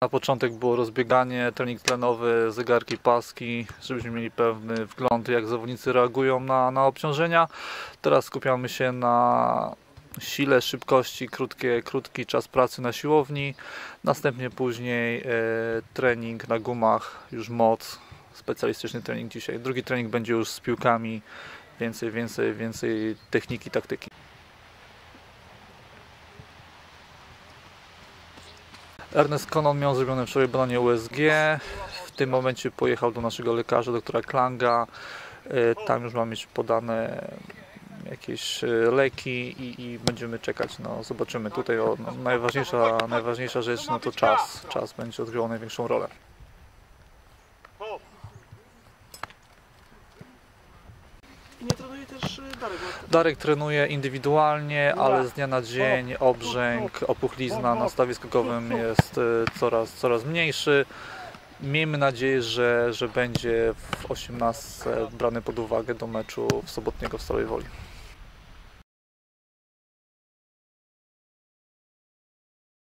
Na początek było rozbieganie, trening tlenowy, zegarki, paski, żebyśmy mieli pewny wgląd, jak zawodnicy reagują na obciążenia. Teraz skupiamy się na sile, szybkości, krótki czas pracy na siłowni. Następnie później trening na gumach, już moc, specjalistyczny trening dzisiaj. Drugi trening będzie już z piłkami, więcej techniki, taktyki. Ernest Konon miał zrobione wczoraj badanie USG. W tym momencie pojechał do naszego lekarza, doktora Klanga. Tam już ma mieć podane jakieś leki i będziemy czekać. No, zobaczymy. Tutaj najważniejsza rzecz, no to czas. Czas będzie odgrywał największą rolę. Nie trenuje też Darek? Darek trenuje indywidualnie, ale z dnia na dzień obrzęk, opuchlizna na stawie skokowym jest coraz mniejszy. Miejmy nadzieję, że będzie w 18 brany pod uwagę do meczu sobotniego w Stalowej Woli.